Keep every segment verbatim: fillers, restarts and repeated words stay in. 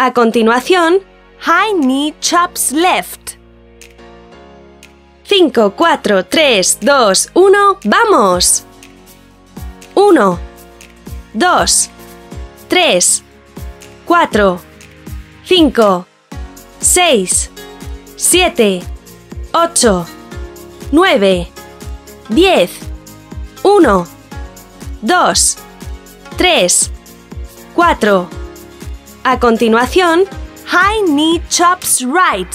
A continuación, high knee chops left. cinco, cuatro, tres, dos, uno, ¡vamos! uno, dos, tres, cuatro, cinco, seis, siete, ocho, nueve, diez, uno, dos, tres, cuatro. A continuación, high knee chops right.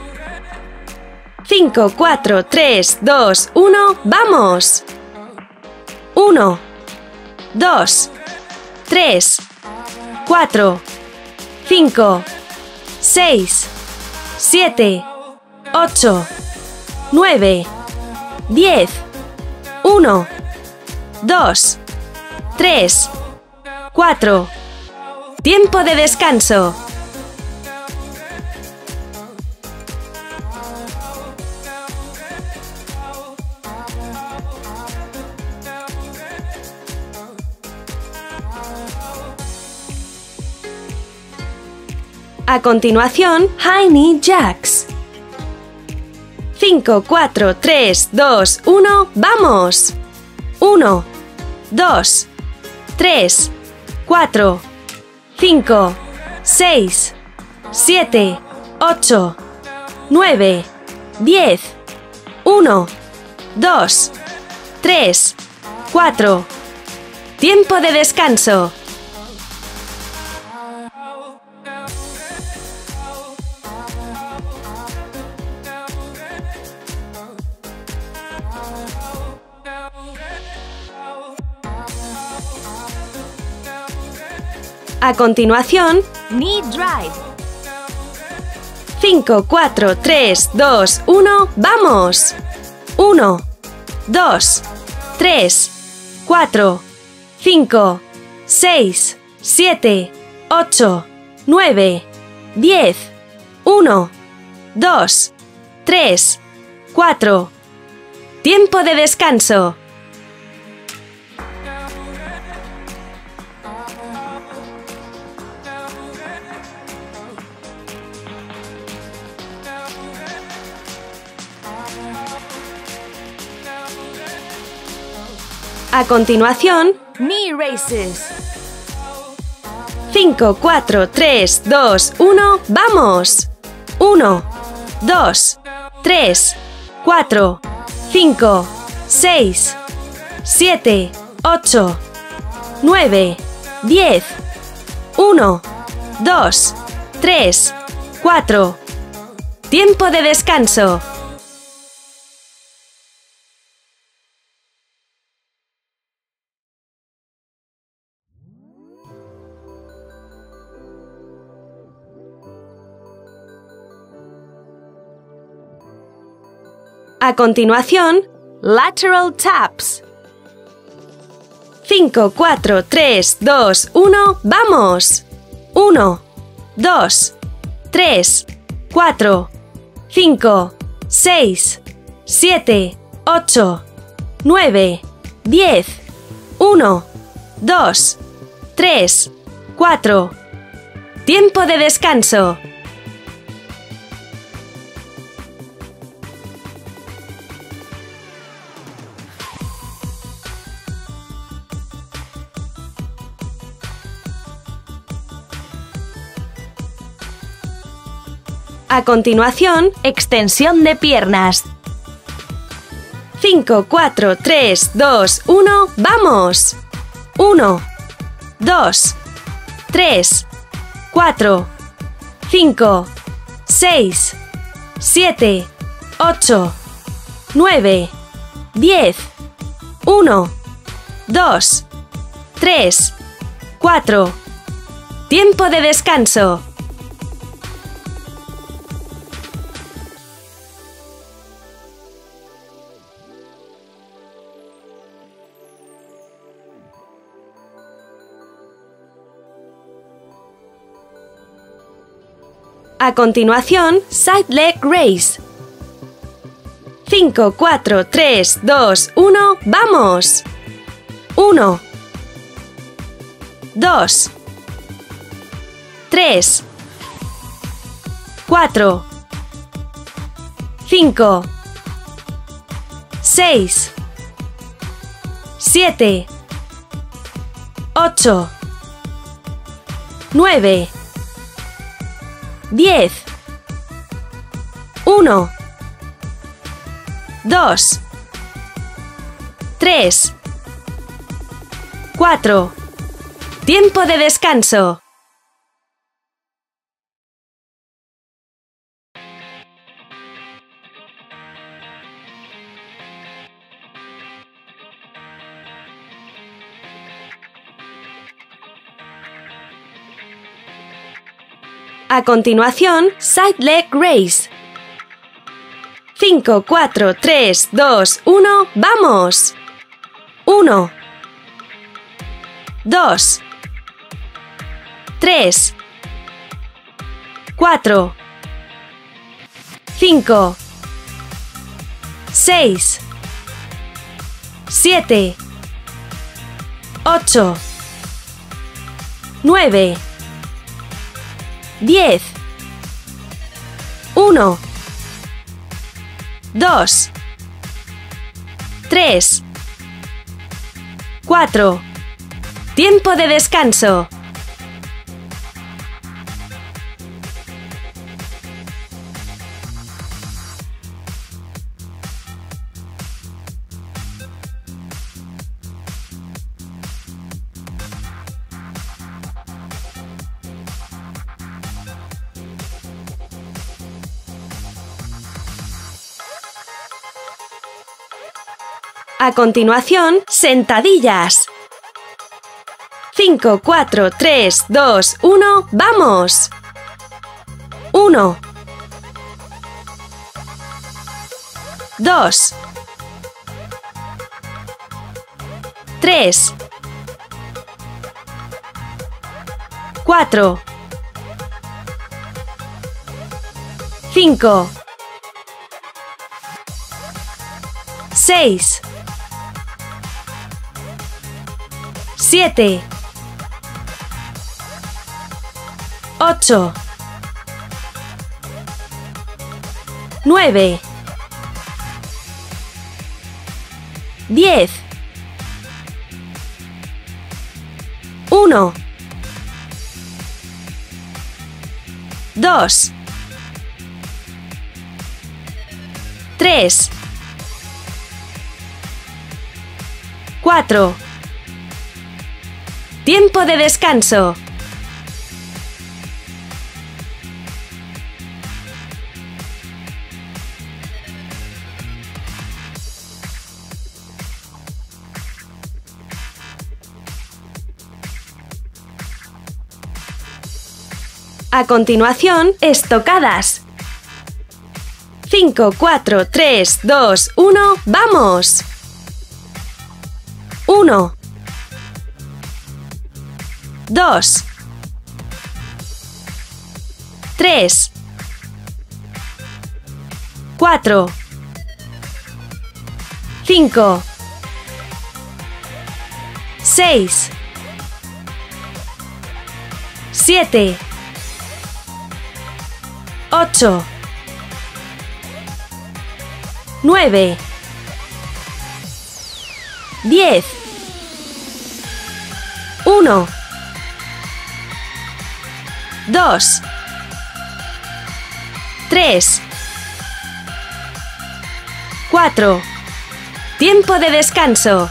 cinco, cuatro, tres, dos, uno, ¡vamos! uno, dos, tres, cuatro, cinco, seis, siete, ocho, nueve, diez, uno, dos, tres, cuatro. Tiempo de descanso. A continuación, high knee jacks. cinco, cuatro, tres, dos, uno, ¡vamos! uno, dos, tres, cuatro, cinco, seis, siete, ocho, nueve, diez, uno, dos, tres, cuatro. Tiempo de descanso. A continuación, knee drive. cinco, cuatro, tres, dos, uno, ¡vamos! uno, dos, tres, cuatro, cinco, seis, siete, ocho, nueve, diez, uno, dos, tres, cuatro. Tiempo de descanso. A continuación, knee raises. cinco, cuatro, tres, dos, uno, ¡vamos! uno, dos, tres, cuatro, cinco, seis, siete, ocho, nueve, diez, uno, dos, tres, cuatro. Tiempo de descanso. A continuación, lateral taps. cinco, cuatro, tres, dos, uno, ¡vamos! uno, dos, tres, cuatro, cinco, seis, siete, ocho, nueve, diez, uno, dos, tres, cuatro. Tiempo de descanso. A continuación, extensión de piernas. cinco, cuatro, tres, dos, uno, ¡vamos! uno, dos, tres, cuatro, cinco, seis, siete, ocho, nueve, diez, uno, dos, tres, cuatro. Tiempo de descanso. A continuación, side leg raise. cinco, cuatro, tres, dos, uno, ¡vamos! uno, dos, tres, cuatro, cinco, seis, siete, ocho, nueve, diez, uno, dos, tres, cuatro. Tiempo de descanso. A continuación, side leg raise. cinco, cuatro, tres, dos, uno, ¡vamos! uno, dos, tres, cuatro, cinco, seis, siete, ocho, nueve, diez, uno, dos, tres, cuatro. Tiempo de descanso. A continuación, sentadillas. cinco, cuatro, tres, dos, uno, ¡vamos! uno, dos, tres, cuatro, cinco, seis, siete, ocho, nueve, diez, uno, dos, tres, cuatro. Tiempo de descanso. A continuación, estocadas. cinco, cuatro, tres, dos, uno, ¡vamos! uno, dos, tres, cuatro, cinco, seis, siete, ocho, nueve, diez, uno, dos, tres, cuatro. Tiempo de descanso.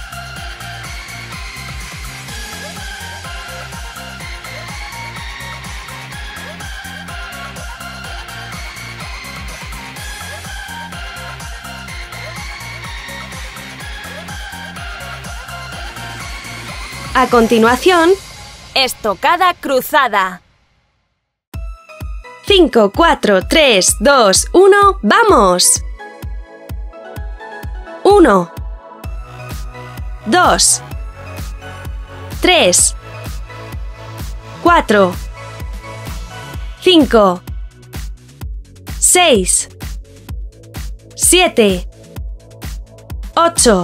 A continuación, Estocada cruzada. cinco, cuatro, tres, dos, uno, ¡vamos! uno, dos, tres, cuatro, cinco, seis, siete, ocho,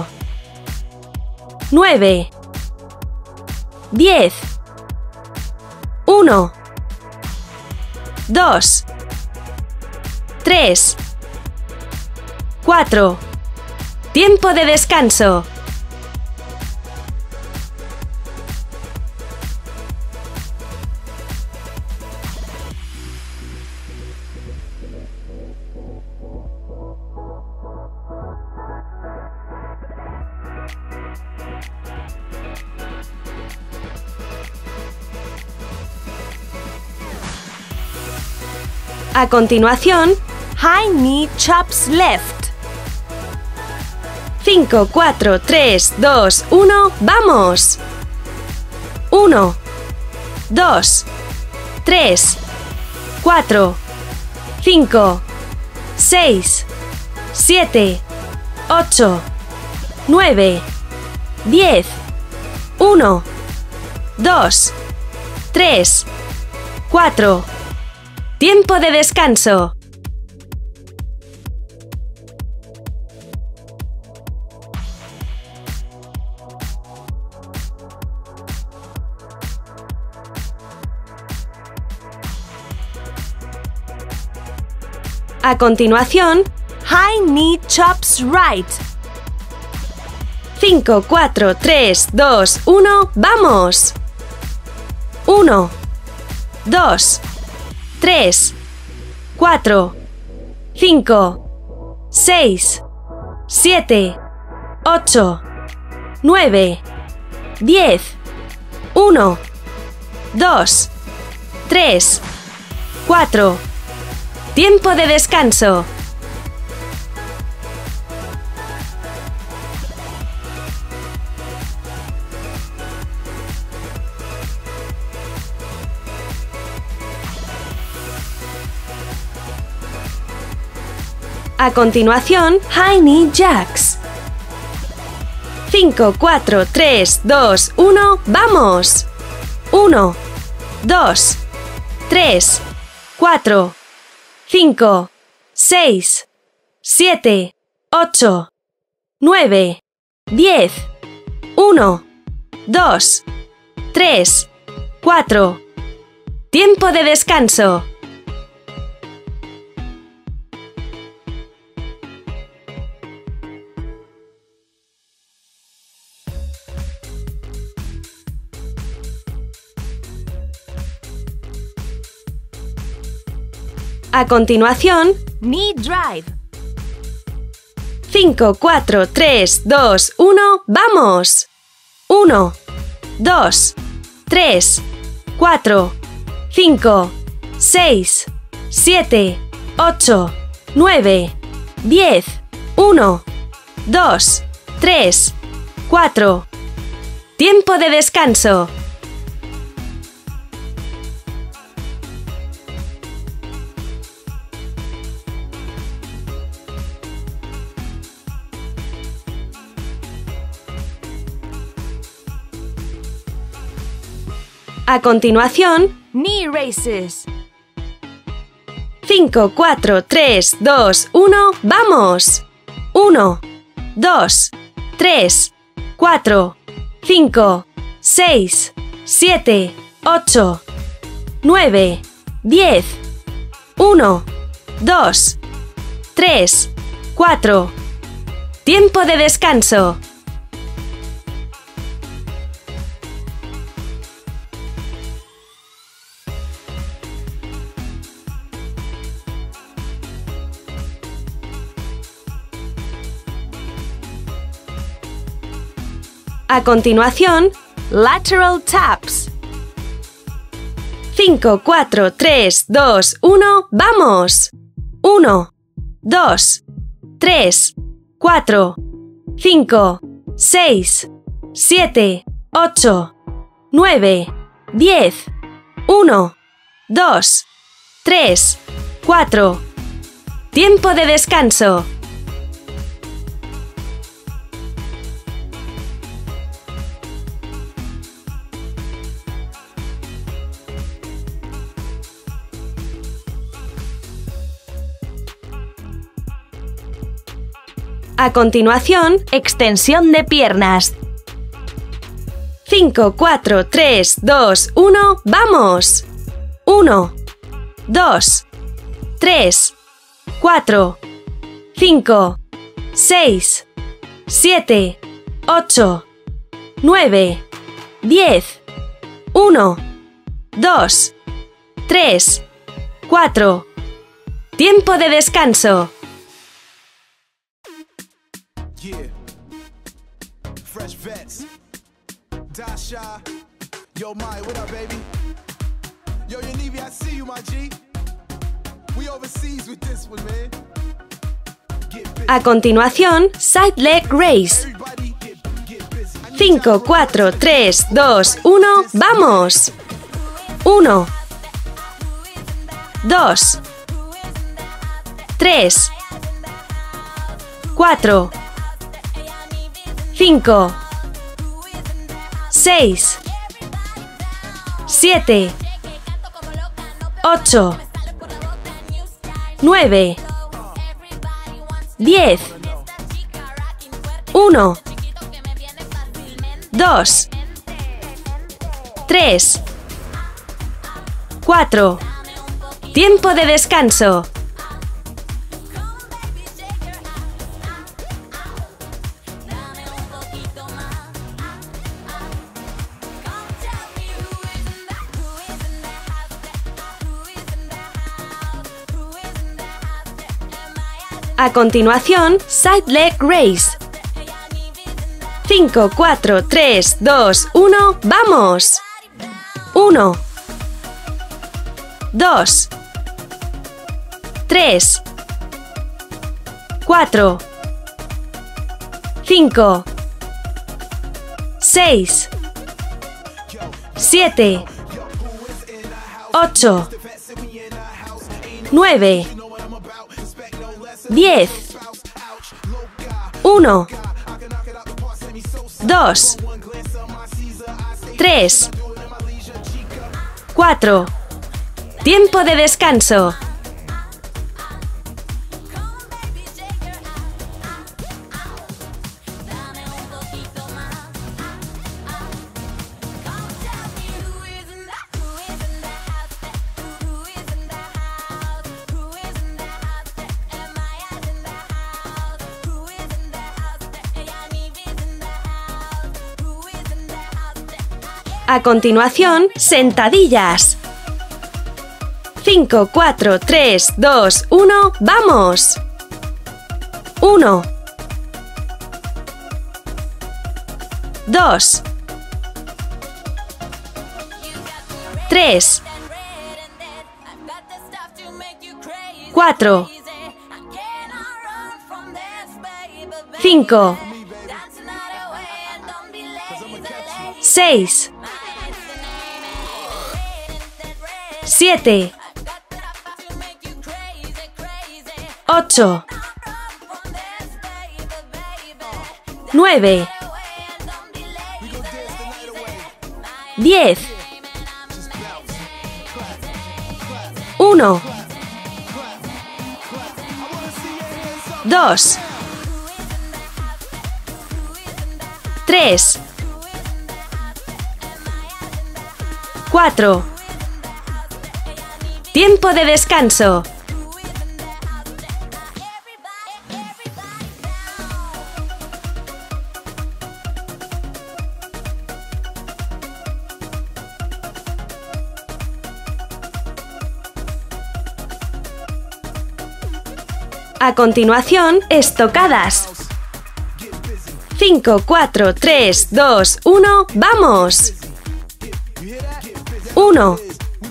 nueve, diez, uno, dos, tres, cuatro. Tiempo de descanso. A continuación, High knee chops left. cinco, cuatro, tres, dos, uno, ¡vamos! uno, dos, tres, cuatro, cinco, seis, siete, ocho, nueve, diez, uno, dos, tres, cuatro. Tiempo de descanso. A continuación, High knee chops right. cinco, cuatro, tres, dos, uno, ¡vamos! uno, dos, tres, cuatro, cinco, seis, siete, ocho, nueve, diez, uno, dos, tres, cuatro. Tiempo de descanso. A continuación, High knee jacks. cinco, cuatro, tres, dos, uno, ¡vamos! uno, dos, tres, cuatro, cinco, seis, siete, ocho, nueve, diez, uno, dos, tres, cuatro. Tiempo de descanso. A continuación, Knee drive. cinco, cuatro, tres, dos, uno, ¡vamos! uno, dos, tres, cuatro, cinco, seis, siete, ocho, nueve, diez, uno, dos, tres, cuatro. Tiempo de descanso. A continuación, Knee raises. cinco, cuatro, tres, dos, uno, ¡vamos! uno, dos, tres, cuatro, cinco, seis, siete, ocho, nueve, diez, uno, dos, tres, cuatro. Tiempo de descanso. A continuación, Lateral taps. cinco, cuatro, tres, dos, uno, ¡vamos! uno, dos, tres, cuatro, cinco, seis, siete, ocho, nueve, diez, uno, dos, tres, cuatro. Tiempo de descanso. A continuación, Extensión de piernas. cinco, cuatro, tres, dos, uno, ¡vamos! uno, dos, tres, cuatro, cinco, seis, siete, ocho, nueve, diez, uno, dos, tres, cuatro. Tiempo de descanso. Yeah. Fresh vets. Dasha. Yo, Maya, what up, baby? Yo, Yanivi, I see you, my G. We overseas with this one, man. A continuación, side leg raise. Everybody get, get busy. cinco, cuatro, tres, dos, uno, ¡vamos! uno, dos, tres, cuatro, cinco, seis, siete, ocho, nueve, diez, uno, dos, tres, cuatro. Tiempo de descanso. A continuación, side leg raise. cinco, cuatro, tres, dos, uno, ¡vamos! uno, dos, tres, cuatro, cinco, seis, siete, ocho, nueve, diez, uno, dos, tres, cuatro. Tiempo de descanso. A continuación, sentadillas. cinco, cuatro, tres, dos, uno, ¡vamos! uno, dos, tres, cuatro, cinco, seis, siete, ocho, nueve, diez, uno, dos, tres, cuatro. Tiempo de descanso. A continuación, estocadas. cinco, cuatro, tres, dos, uno, ¡vamos! uno,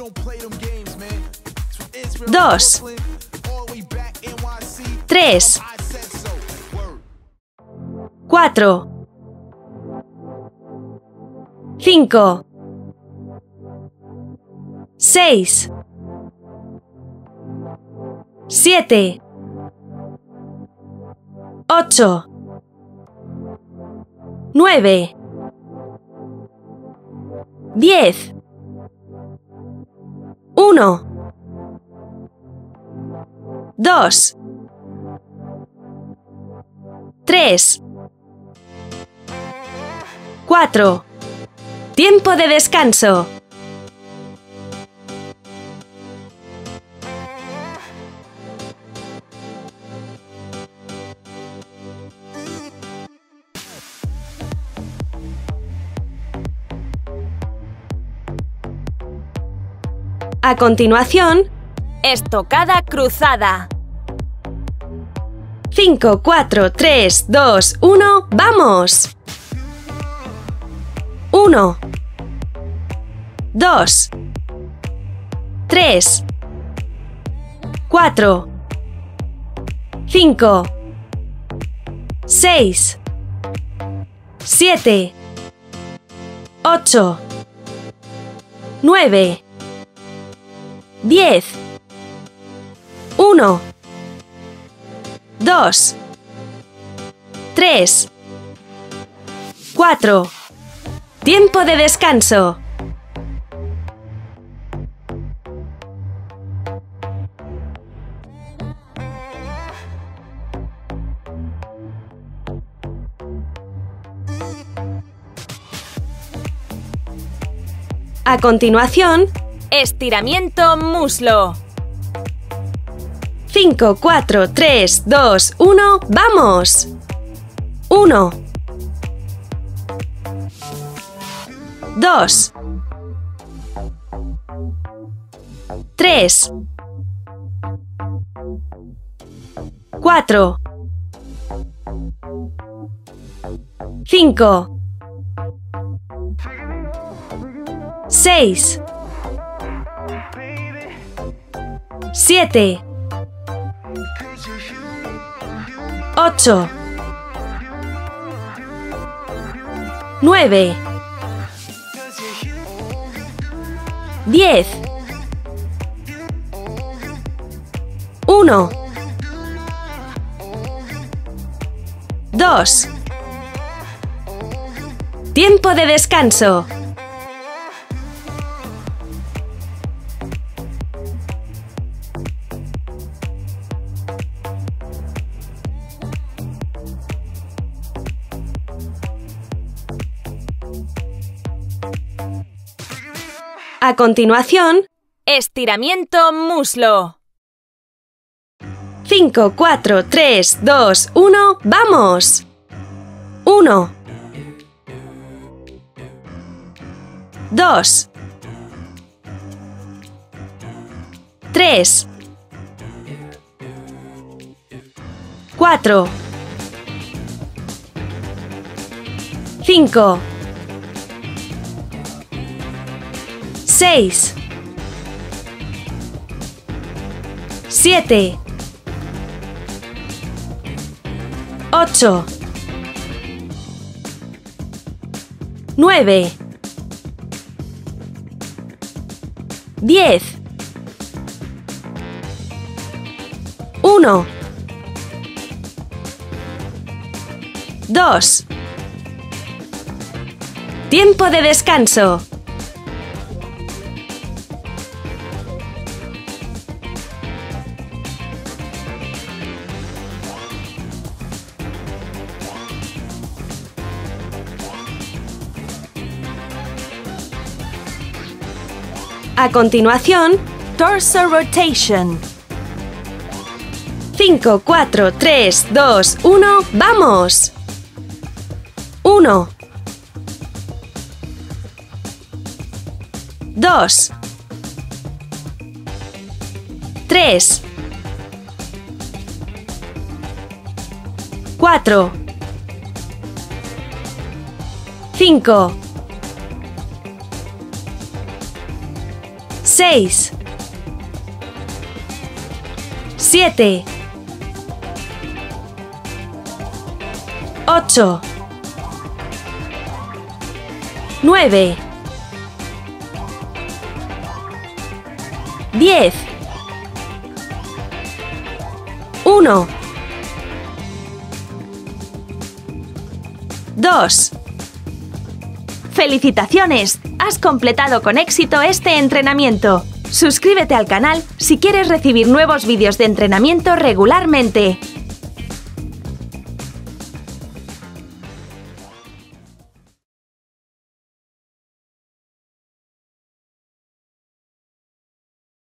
dos, tres, cuatro, cinco, seis, siete, ocho, nueve, diez, uno, dos, tres, cuatro. Tiempo de descanso. A continuación, Estocada cruzada. cinco, cuatro, tres, dos, uno, ¡vamos! uno, dos, tres, cuatro, cinco, seis, siete, ocho, nueve, diez, uno, dos, tres, cuatro. Tiempo de descanso. A continuación, Estiramiento muslo. cinco, cuatro, tres, dos, uno, ¡vamos! uno, dos, tres, cuatro, cinco, seis, siete, ocho, nueve, diez, uno, dos. Tiempo de descanso. A continuación, Estiramiento muslo. cinco, cuatro, tres, dos, uno, ¡vamos! uno, dos, tres, cuatro, cinco, seis, siete, ocho, nueve, diez, uno, dos. Tiempo de descanso. A continuación, Torso rotation. cinco, cuatro, tres, dos, uno, ¡vamos! uno, dos, tres, cuatro, cinco, seis, siete, ocho, nueve, diez, uno, dos. ¡Felicitaciones! Has completado con éxito este entrenamiento. Suscríbete al canal si quieres recibir nuevos vídeos de entrenamiento regularmente.